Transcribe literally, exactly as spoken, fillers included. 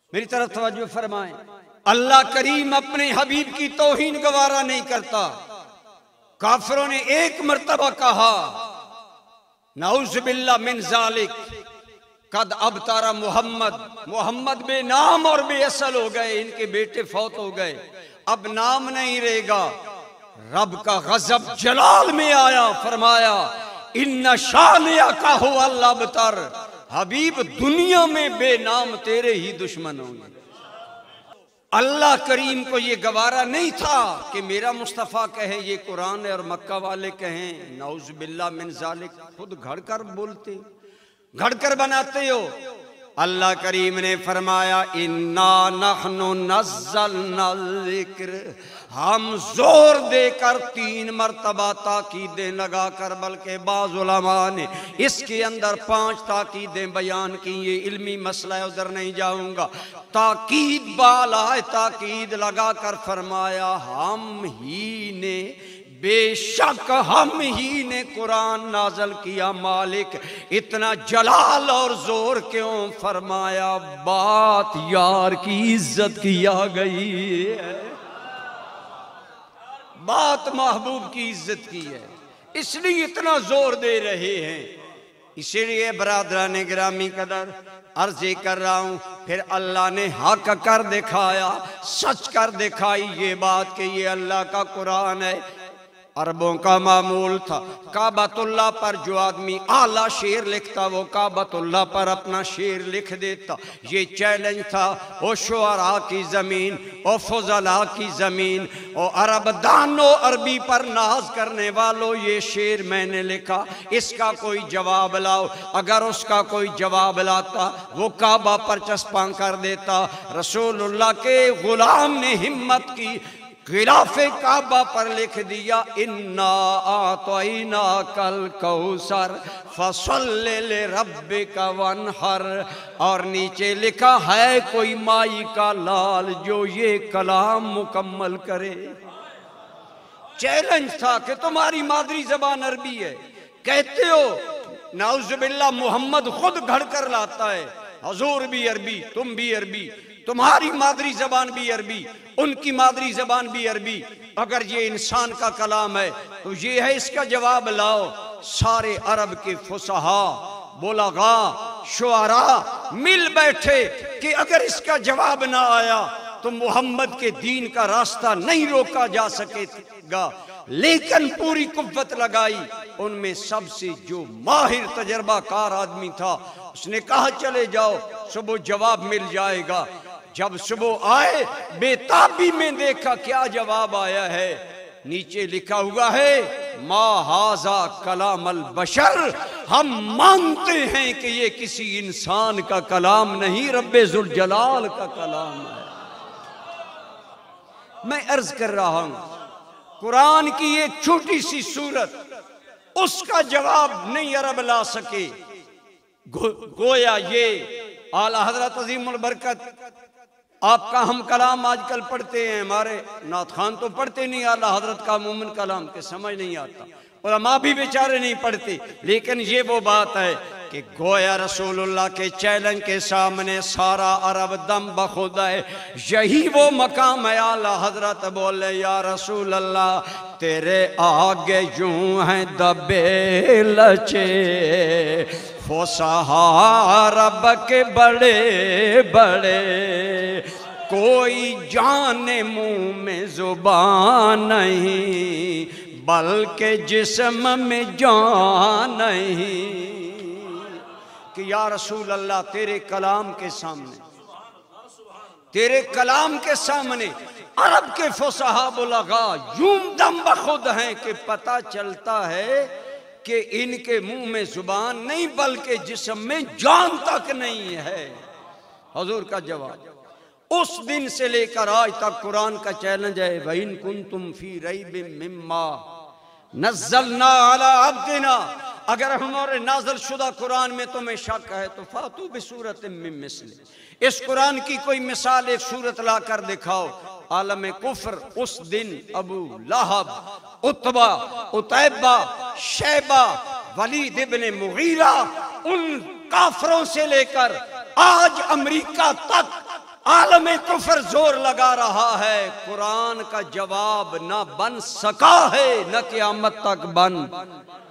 मेरी तरफ तवज्जो फरमाएं। अल्लाह करीम अपने हबीब की तौहीन गवारा नहीं करता। काफिरों ने एक मर्तबा कहा नऊज़ बिल्लाह मिन ज़ालिक, कद अब तारा मोहम्मद, मोहम्मद बेनाम और बेअसल हो गए, इनके बेटे फौत हो गए, अब नाम नहीं रहेगा। रब का गजब जलाल में आया, फरमाया इन्ना शानिया का हो अल्लाह बतर, हबीब दुनिया में बेनाम तेरे ही दुश्मन होंगे। अल्लाह करीम को ये गवारा नहीं था कि मेरा मुस्तफ़ा कहे ये कुरान है और मक्का वाले कहें नऊज़ बिल्लाह मिन ज़ालिक। खुद घड़ कर बोलते, घड़ कर बनाते हो। अल्लाह करीम ने फरमाया इन्ना नहनु नज़्ज़लना ज़िक्र, हम जोर देकर तीन मर्तबा ताकीदें लगाकर, बल्कि बाज़ उलमा ने इसके अंदर पांच ताकीदें बयान की। ये इल्मी मसला है, उधर नहीं जाऊंगा। ताकीद बाला ताकीद लगाकर फरमाया हम ही ने, बेशक हम ही ने कुरान नाजल किया। मालिक इतना जलाल और जोर क्यों? फरमाया बात यार की इज्जत की आ गई है, बात महबूब की इज्जत की है, इसलिए इतना जोर दे रहे हैं। इसीलिए बरादरान गिरामी कदर अर्ज़ कर रहा हूं, फिर अल्लाह ने हक कर दिखाया, सच कर दिखाई ये बात कि ये अल्लाह का कुरान है। अरबों का मामूल था काबतुल्लाह पर जो आदमी आला शेर लिखता वो काबतुल्लाह पर अपना शेर लिख देता। ये चैलेंज था ओ शुअरा की ज़मीन, ओ फुज़ला की ज़मीन, ओ अरब दानो अरबी पर नाज करने वालों, ये शेर मैंने लिखा, इसका कोई जवाब लाओ। अगर उसका कोई जवाब लाता वो काबा पर चस्पा कर देता। रसूलुल्लाह के गुलाम ने हिम्मत की, गिलाफे काबा पर लिख दिया इन्ना आतैना कल कौसर फसल्ले ले रब्बिका वनहर, और नीचे लिखा है कोई माई का लाल जो ये कलाम मुकम्मल करे। चैलेंज था कि तुम्हारी मादरी जबान अरबी है, कहते हो नाउज़ बिल्लाह मोहम्मद खुद घड़ कर लाता है, हजूर भी अरबी, तुम भी अरबी, तुम्हारी मादरी जबान भी अरबी, उनकी मादरी जबान भी अरबी। अगर ये इंसान का कलाम है तो ये है, इसका जवाब लाओ। सारे अरब के फुसहा, बुलगा, शुआरा मिल बैठे कि अगर इसका जवाब ना आया तो मोहम्मद के दीन का रास्ता नहीं रोका जा सकेगा। लेकिन पूरी कुव्वत लगाई। उनमें सबसे जो माहिर तजर्बाकार आदमी था उसने कहा चले जाओ, सुबह जवाब मिल जाएगा। जब सुबह आए बेताबी में देखा क्या जवाब आया है, नीचे लिखा हुआ है मा हाजा कलाम अल बशर, हम मानते हैं कि ये किसी इंसान का कलाम नहीं, रब्बे जुल जलाल का कलाम है। मैं अर्ज कर रहा हूं कुरान की एक छोटी सी सूरत, उसका जवाब नहीं अरब ला सके। गो, गोया ये आला हजरत अजीमुल बरकत आपका हम कलाम आजकल पढ़ते हैं, हमारे नात खान तो पढ़ते नहीं आला हजरत का मोमिन कलाम के समझ नहीं आता, उलमा भी बेचारे नहीं पढ़ते। लेकिन ये वो बात है कि गोया रसूलुल्लाह के चैलेंज के सामने सारा अरब दम बखुद है। यही वो मकाम है आला हजरत बोले या रसूल अल्लाह तेरे आगे यूं हैं दबे लचे, फुसहा रब के बड़े बड़े, कोई जाने मुंह में जुबान नहीं बल्कि जिस्म में जान नहीं। कि या रसूल अल्लाह तेरे कलाम के सामने, तेरे कलाम के सामने अरब के फुसहा बुलगा यूं दम बखुद हैं कि पता चलता है कि इनके मुंह में जुबान नहीं बल्कि जिस्म में जान तक नहीं है। हुजूर का जवाब उस दिन से लेकर आज तक कुरान का चैलेंज है, वइन कुंतुम फी रैबिम मिम्मा नज़्ज़लना अला अब्दिना, अगर हमारे नाज़िल शुदा कुरान में तुम्हें शक है तो फातू बिसूरत मिन मिस्ली, इस कुरान की कोई मिसाल एक सूरत ला कर दिखाओ। आलम कुफ्र उस दिन Abu Lahab, Utba, Utaiba, Shaiba, Walid ibn Mughira, उन काफरों से लेकर आज अमेरिका तक आलम कुफर जोर लगा रहा है, कुरान का जवाब न बन सका है, न क़यामत तक बन